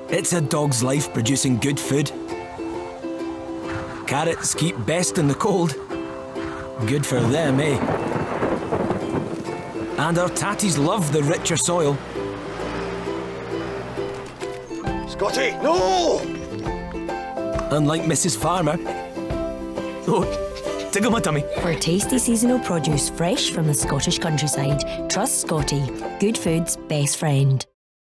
It's a dog's life producing good food. Carrots keep best in the cold. Good for them, eh? And our tatties love the richer soil. Scotty, no! Unlike Mrs. Farmer. Oh, tickle my tummy. For tasty seasonal produce fresh from the Scottish countryside, trust Scotty. Good food's best friend.